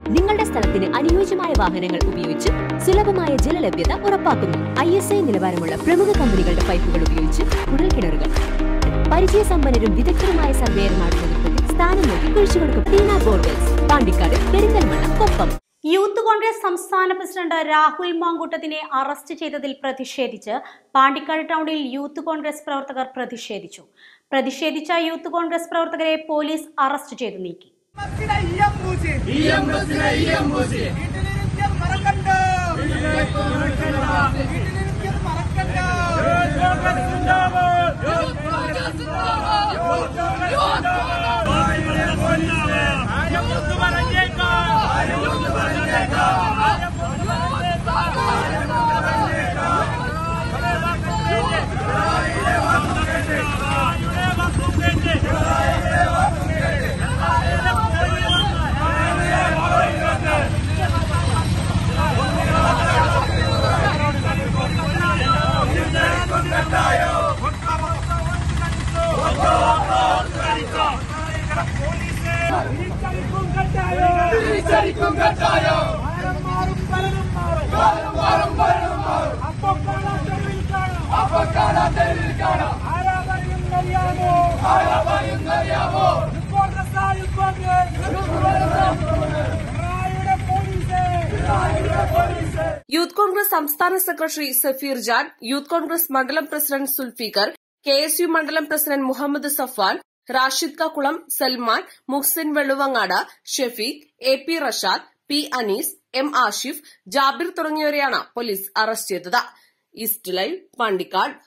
നിങ്ങളുടെ സ്ഥലത്തിന് അനുയോജ്യമായ വാഹനങ്ങൾ ഉപയോഗിച്ച് സുലഭമായ ജലലഭ്യത ഉറപ്പാക്കുന്നു. ISI നിലവാരമുള്ള പ്രമുഖ കമ്പനികളുടെ പൈപ്പുകൾ ഉപയോഗിച്ച് കുഴൽക്കിണറുകൾ പരിചയസമ്പന്നരും വിദഗ്ധരുമായ സർവേയർമാരുടെ നേതൃത്വത്തിൽ സ്ഥാനം നൽകി കുഴിച്ചുകൊടുക്കും. ടീന ബോർവെൽസ്, പാണ്ടിക്കാട്, പെരിന്തൽമണ്ണ, കൊപ്പം. യൂത്ത് കോൺഗ്രസ് സംസ്ഥാന പ്രസിഡന്റ് രാഹുൽ മാങ്കൂട്ടത്തിനെ അറസ്റ്റ് ചെയ്തതിൽ പ്രതിഷേധിച്ച് പാണ്ടിക്കാട് ടൗണിൽ യൂത്ത് കോൺഗ്രസ് പ്രവർത്തകർ പ്രതിഷേധിച്ചു. പ്രതിഷേധിച്ച യൂത്ത് കോൺഗ്രസ് പ്രവർത്തകരെ പോലീസ് അറസ്റ്റ് ചെയ്തു നീക്കി. യൂത്ത് കോൺഗ്രസ് സംസ്ഥാന സെക്രട്ടറി സഫീർ ജാൻ, യൂത്ത് കോൺഗ്രസ് മണ്ഡലം പ്രസിഡന്റ് സുൽഫിക്കർ, KSU മണ്ഡലം president Muhammad Safwan, Rashid Kakkulam, Salman, Muhsin Velluvangad, Shefeeq, AP Rashad, P Anees, M Ashif, Jabir തുടങ്ങിയവരെയാണ് പോലീസ് അറസ്റ്റ് ചെയ്തത്. East Live, Pandikkad.